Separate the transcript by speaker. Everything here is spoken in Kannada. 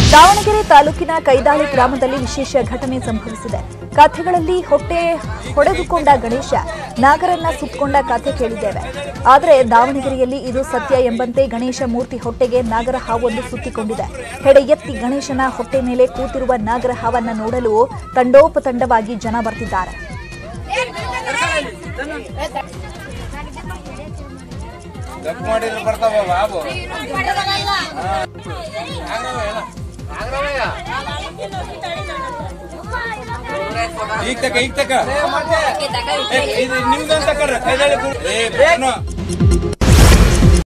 Speaker 1: ದಾವಣಗೆರೆ ತಾಲೂಕಿನ ಕೈದಾಳಿ ಗ್ರಾಮದಲ್ಲಿ ವಿಶೇಷ ಘಟನೆ ಸಂಭವಿಸಿದೆ. ಕಥೆಗಳಲ್ಲಿ ಹೊಟ್ಟೆ ಹೊಡೆದುಕೊಂಡ ಗಣೇಶ ನಾಗರನ್ನ ಸುತ್ತಕೊಂಡ ಕಥೆ ಕೇಳಿದ್ದೇವೆ. ಆದರೆ ದಾವಣಗೆರೆಯಲ್ಲಿ ಇದು ಸತ್ಯ ಎಂಬಂತೆ ಗಣೇಶ ಮೂರ್ತಿ ಹೊಟ್ಟೆಗೆ ನಾಗರ ಹಾವೊಂದು ಸುತ್ತಿಕೊಂಡಿದೆ. ಹೆಡೆ ಎತ್ತಿ ಗಣೇಶನ ಹೊಟ್ಟೆ ಮೇಲೆ ಕೂತಿರುವ ನಾಗರ ಹಾವನ್ನ ನೋಡಲು ತಂಡೋಪತಂಡವಾಗಿ ಜನ ಬರ್ತಿದ್ದಾರೆ.
Speaker 2: ಈಗ ತಕ ನಿಮ್ದಂತ ಕೈದಾಳಿ